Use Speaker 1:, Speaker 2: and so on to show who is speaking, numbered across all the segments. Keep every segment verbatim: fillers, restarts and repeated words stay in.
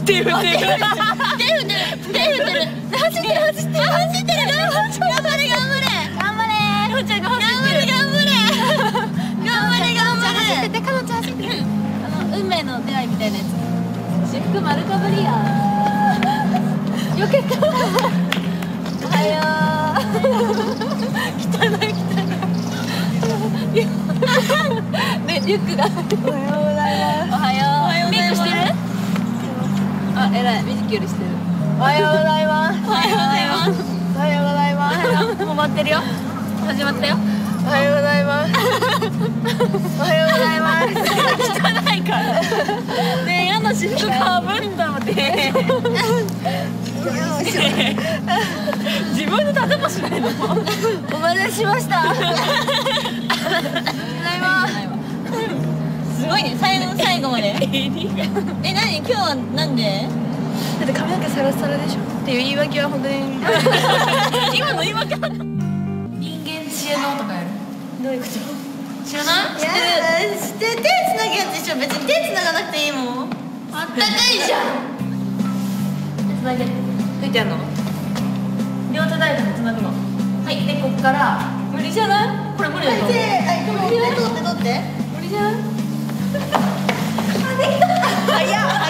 Speaker 1: 手振ってる。手振ってる。手振ってる。
Speaker 2: 走ってる走ってる走ってる。頑張れ頑張れ頑張れ。
Speaker 1: かのちゃんが走ってる。
Speaker 2: 頑張れ頑張れ頑張れ。走っててかのちゃん走ってる。
Speaker 1: あの運命の出会いみたいなやつ。私服丸かぶりや。よけた。おはよう。汚い汚い。ね、リュックが。おはようございます。おはよう。メイクしてる？あ、偉い。ミジキよりしてる。
Speaker 2: おはようございます。
Speaker 1: おはようございます。
Speaker 2: おはようございます。
Speaker 1: もう待ってるよ。始まったよ。
Speaker 2: おはようございます。おはようございます。
Speaker 1: 汚いから。ねえ、嫌な私服かぶったので。自分で立てもしないの。
Speaker 2: お待たせしました。
Speaker 1: すごいね、最後の最後まで。え、何今日はなんで？
Speaker 2: だって髪の毛サラサラでしょっていう言い訳は本当に
Speaker 1: 今の言い訳だった。人間知恵のとかやる。どういうこと？知らない？知ってる。
Speaker 2: 知ってる。手つなぐやつでしょ。別に手つながなくていいもん。あったかいじゃん。
Speaker 1: つないで。どうやってやんの？両手大事につなぐの。はい、でこっから無理じゃない？これ無理だと思う。
Speaker 2: はい、これ取って取って。
Speaker 1: 無理じゃない？
Speaker 2: あ、できた。早っ早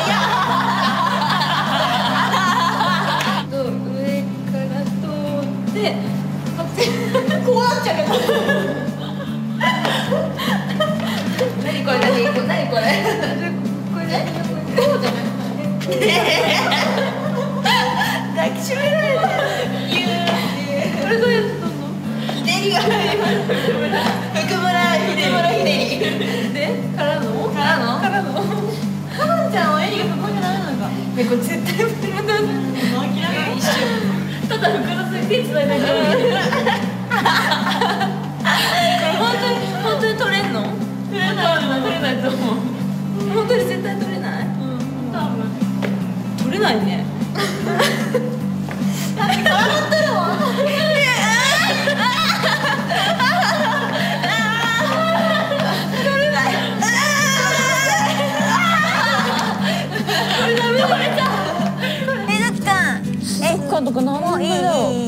Speaker 2: っ。
Speaker 1: 上から通って
Speaker 2: こうなっちゃうけど。何これ何これ何これ。これね。こうじゃない。抱きしめられてる。
Speaker 1: これどうやって取んの？
Speaker 2: ひねりが入ります。福村福村ひねり。
Speaker 1: でからの
Speaker 2: からの
Speaker 1: からの。
Speaker 2: かのんちゃんはエリがそこじゃダメなのか。ね、これ絶対無理だ。もう諦めよう。一瞬。
Speaker 1: ただ袋に手つないだから。本当に本当に取れんの？取れない取れないと思う。
Speaker 2: 本当に絶対取れない？
Speaker 1: うん、多分取れないね。
Speaker 2: 絡まってるわ。
Speaker 1: 監督何もいいよ。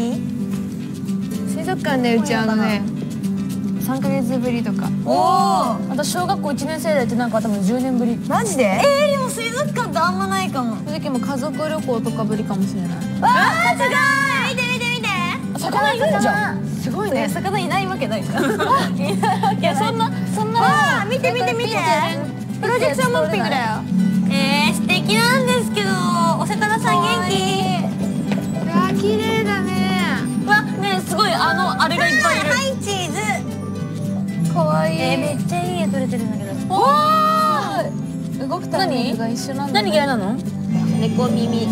Speaker 2: 水族館でうちあのねさんかげつぶりとか。
Speaker 1: おお。私小学校いちねん生でやってなんか多分じゅうねんぶり。
Speaker 2: マジで？えー、でも水族館ってあんまないかも。
Speaker 1: その時も家族旅行とかぶりかもしれない。
Speaker 2: わあ、すごい。見て見て見て。
Speaker 1: 魚いるじゃん。
Speaker 2: すごいね。
Speaker 1: 魚いないわけないじゃん。いやそんなそんな。
Speaker 2: わあ、見て見て見て。プロジェクションマッピングだよ。えー、素敵なんですけど、お魚さん元気？綺麗だね。
Speaker 1: わ、ね、すごいあのあれがいっぱいいる。
Speaker 2: はい、チーズ。
Speaker 1: 可愛い。
Speaker 2: えー、めっちゃいい絵撮れてるんだけど。
Speaker 1: おお。動くタイミングが一緒なんだ。何嫌いなの？
Speaker 2: 猫耳。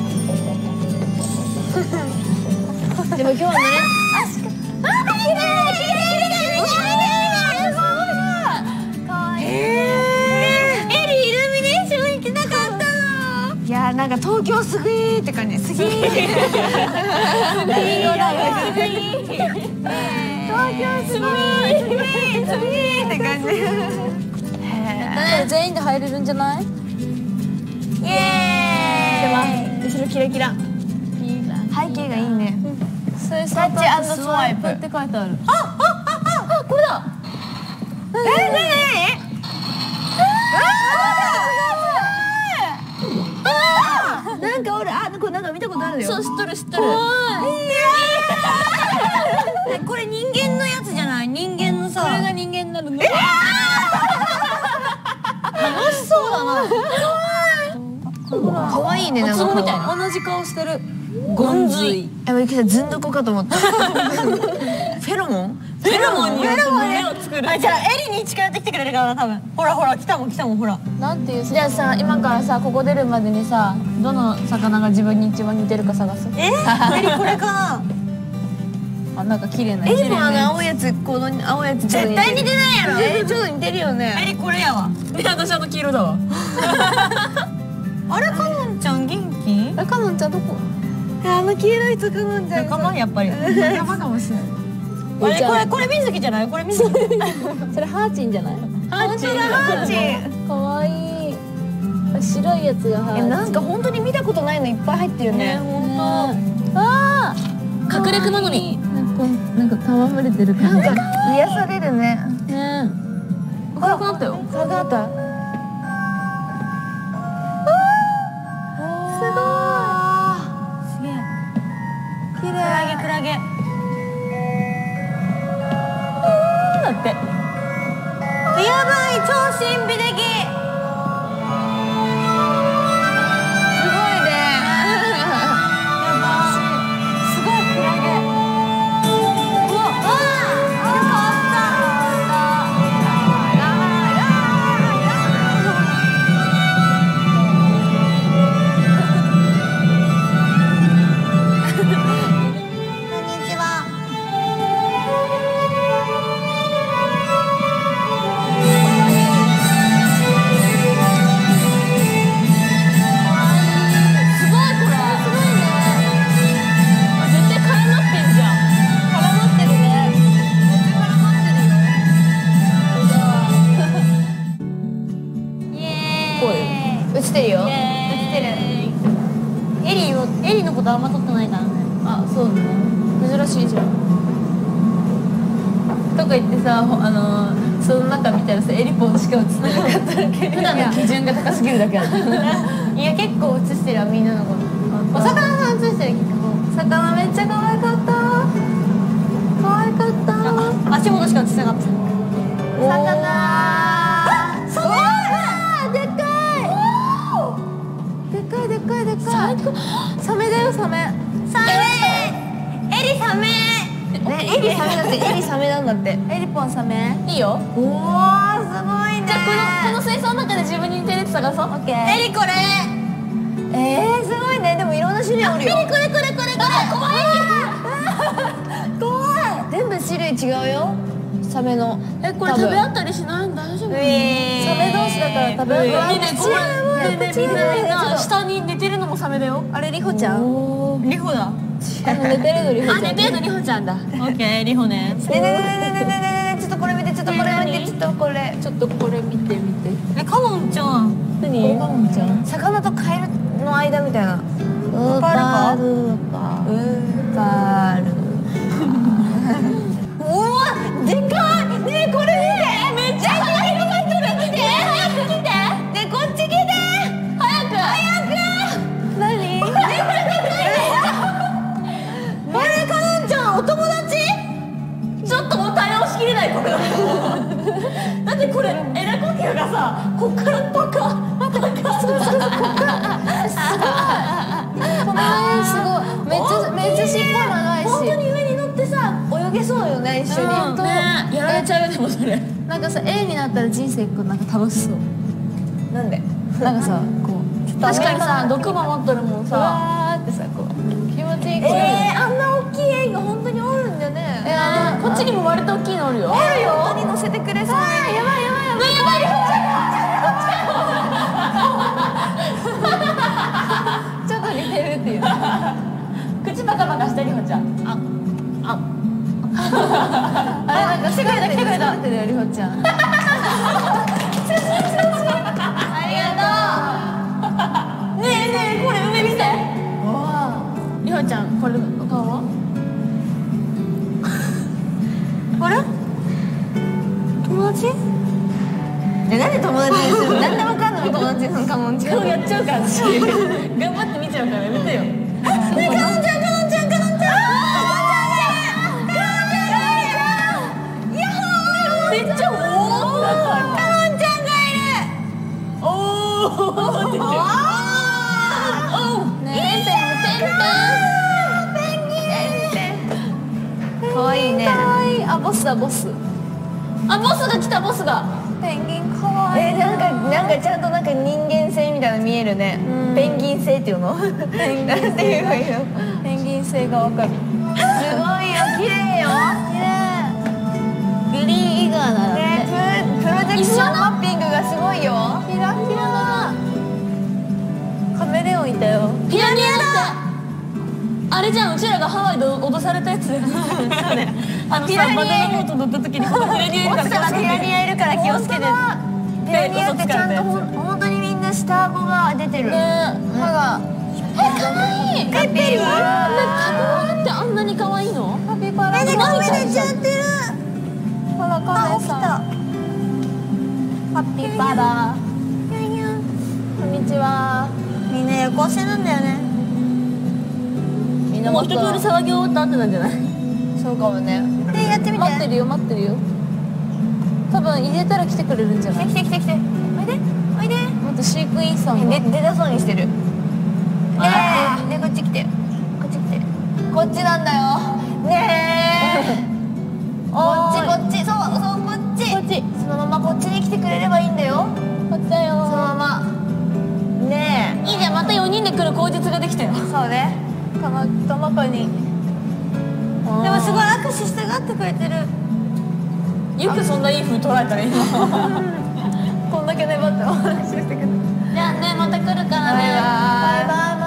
Speaker 2: でも今日はね。あ、しか。あ、綺麗綺麗綺麗綺麗。可愛い。えー、エリイルミネーション行きたかったの。いやー、なんか東京すぐいって感じ。すぎー。東京すごいすごいすごいって感じ。
Speaker 1: 全員で入れるんじゃない？イエ
Speaker 2: ーイ。後ろキラキラ。背景がいいね。
Speaker 1: タッチ&スワイプって書いてある。
Speaker 2: あ、あ、あ、あ、これだ。え、なになに？なんか俺、あ、これなんか見たことあるよ。
Speaker 1: そう、知っとる知っとる。
Speaker 2: これ人間のやつじゃない？人間のさ。
Speaker 1: これが人間になるの。
Speaker 2: 楽しそうだな。可愛いね、なんか。
Speaker 1: みたいな。同じ顔してる。ゴンズイ。
Speaker 2: え、もうずんどこかと思った。フェロモン？
Speaker 1: フェロモンによって
Speaker 2: 胸を作る。あ、じゃあエリに近寄ってきてくれるからな、多分。ほらほら、来たもん来たもん、ほら。
Speaker 1: なんていう。じゃあさ、今からさ、ここ出るまでにさ、どの魚が自分に一番似てるか探す。
Speaker 2: え？エリこれかな。
Speaker 1: あ、なんか綺麗な。
Speaker 2: エリもあの青いやつ、この青いやつ絶対似てないやろ。え、ちょっと似てるよね。
Speaker 1: エリこれやわ。で、私あの黄色だわ。
Speaker 2: あれ、かのんちゃん元気？
Speaker 1: え、かのんちゃんどこ？
Speaker 2: あの黄色い人かのんちゃん。
Speaker 1: 仲間やっぱり。仲間かもしれない。
Speaker 2: あれ、これこれ水木じゃない？これ水木。
Speaker 1: それハーチンじゃない？
Speaker 2: ハーチンだ、ハーチン。
Speaker 1: 可愛い。 白いやつが
Speaker 2: え、なんか本当に見たことないのいっぱい入ってるね。
Speaker 1: 本当。ああ、隠れ熊の実。なんか戯れてる感じ。
Speaker 2: なんか癒されるね。
Speaker 1: ね。暗くなったよ。
Speaker 2: 暗くなった。すごい。すげえ。綺麗。クラゲクラゲ。
Speaker 1: だって。
Speaker 2: やばい、超神秘的。すごいね。やばい。すごいクラゲ。うわ、ああ、よかった。こんにちは。映ってるよ。映ってる。エリーをエリーのことあんま撮ってないからね。
Speaker 1: あ、そうね。
Speaker 2: 珍しいじゃん。
Speaker 1: とか言ってさ、あのー、その中見たらさ、エリポンしか映ってなかっただけ。普段の基準が高すぎるだけだ。
Speaker 2: いや、結構映してるわ、みんなのこと。お魚さん映してる、結構。
Speaker 1: 魚めっちゃ可愛かった。可愛かった。
Speaker 2: 足元しか映ってなかった。魚。すごい。でっかい。でっかいでっかいでっかい。
Speaker 1: 最高。サメだよ、サメ。
Speaker 2: サメ。エリサメ。ね、エリサメだって、エリサメなんだって。
Speaker 1: エリポンサメ。いいよ。
Speaker 2: おお、すごいね。
Speaker 1: じゃあこのこの水槽の中で自分に似てるやつ探そう。オッケー。
Speaker 2: エリこれ。えー、すごいね。でもいろんな種類あるよ。
Speaker 1: エリこれこれこれこれ。怖い。
Speaker 2: 怖い。全部種類違うよ。サメの。
Speaker 1: え、これ食べ合ったりしないん大丈夫？サ
Speaker 2: メ
Speaker 1: 同士だから食べ合ったり。ねえねえ、これねえねえ、みんなみんな下に寝てるのもサメだよ。
Speaker 2: あれリホちゃん？
Speaker 1: リホだ。
Speaker 2: あの寝てるのリホちゃん。
Speaker 1: あ、寝てるのリホちゃんだ。オッケー、リホね。
Speaker 2: ねねねねねねねね、ちょっとこれ見て、ちょっとこれ見て、ちょっとこれ。
Speaker 1: ちょっとこれ見てみて。
Speaker 2: え、カモンちゃん。
Speaker 1: 何？カモンちゃん。
Speaker 2: 魚とカエルの間みたいな。
Speaker 1: ウーパールーパー。ウーパール。
Speaker 2: うわ、でかい。ねえ、これ見て。めっちゃ広がってる。見て。早く来て。ねえ、こっち来て。早く。早く。何？これこれこれ。あれ、カノンちゃん、お友達？
Speaker 1: ちょっともう対応しきれないこれ。だってこれエラ呼吸がさ、こっからパカパカ。そうそうそう、こっから。すごい。この辺すごい。めっちゃめっちゃ尻尾長いし。
Speaker 2: 本当に上に乗ってさ、泳げそうよね、一緒に。
Speaker 1: 本当。やられちゃうよでもそれ。
Speaker 2: なんかさ、A になったら人生こうなんか楽しそう。なんで？なんかさ、こう
Speaker 1: 確かにさ、毒守っとるもんさ。
Speaker 2: わーってさ、こう気持ちいい。えー、あんな大きいエイが本当におるんだよね。
Speaker 1: えー、こっちにも割と大きいのあるよ。
Speaker 2: あるよ。本当に乗せてくれそう。あー、やばいやばいやばいやばい。ちょっと似てるっていう。
Speaker 1: 口バカバカしてリホちゃん。あ、あ。
Speaker 2: あれなんか世界だけでだってるよリホちゃん。ありがとう。ねえねえ、これ梅見て。
Speaker 1: リホちゃん、これの顔は？
Speaker 2: あれ？友達？え、なんで友達にするの？なんでわかんないの友達のカモンちゃん。
Speaker 1: 顔やっちゃうから私。頑張って見ちゃうからやめてよ。
Speaker 2: ねえ、カモンちゃんカモンちゃんカモンちゃん。
Speaker 1: めっちゃおお。
Speaker 2: カモンちゃんがいる。
Speaker 1: おお。
Speaker 2: ねえ、ペンペンペンペンペン。かわいいね。かわいい。あ、ボスだボス。
Speaker 1: あ、ボスが来たボスが。
Speaker 2: ペンギンかわいい。え、なんかなんかちゃんとなんか人間性みたいな見えるね。ペンギン性っていうの？ペンギンなんていうの？
Speaker 1: ペンギン性がわかる。
Speaker 2: すごいよ、綺麗よ。綺麗。
Speaker 1: グリーンイガーだね。
Speaker 2: プロジェクションマッピングがすごいよ。キラキラだ。カメレオンいたよ。
Speaker 1: ピラニアだ。あれじゃん、うちらがハワイで脅されたやつだよね。あのさ、バナナボート乗った時にピラニアいるから
Speaker 2: ピラニアいるから気をつけて。ピラニアってちゃんとほん本当にみんなな下顎が出てる。
Speaker 1: ね
Speaker 2: 歯が。
Speaker 1: え、かわいい。
Speaker 2: ペッペリは
Speaker 1: カピバラってあんなに可愛いの？
Speaker 2: カピバラ目で顔出ちゃってる。ほらカメさん。
Speaker 1: カピバラ。こんにちは。
Speaker 2: みんな夜行性なんだよね。
Speaker 1: みんなもう一通り騒ぎ終わった後なんじゃない？
Speaker 2: そうかもね。でやってみて。
Speaker 1: 待ってるよ待ってるよ。多分入れたら来てくれるんじゃない？
Speaker 2: 来て来て来て。おいでおいで。
Speaker 1: もっと飼育員さんが。
Speaker 2: で出たそうにしてる。ねえ、ねこっち来て。こっち来て。こっちなんだよ。ねえ。こっちこっち、そうそうこっち。
Speaker 1: こっち。
Speaker 2: そのままこっちに来てくれればいいんだよ。
Speaker 1: こっちだよ。
Speaker 2: そのまま。ねえ。
Speaker 1: いいじゃん、またよにんで来る口実ができたよ。
Speaker 2: そうね。たまたまかに。でもすごい握手したがってくれてる。
Speaker 1: よくそんないい風捉えたね今。
Speaker 2: こんだけ粘って握手してくれて。
Speaker 1: じゃあね、また来るからね。
Speaker 2: バイバイ。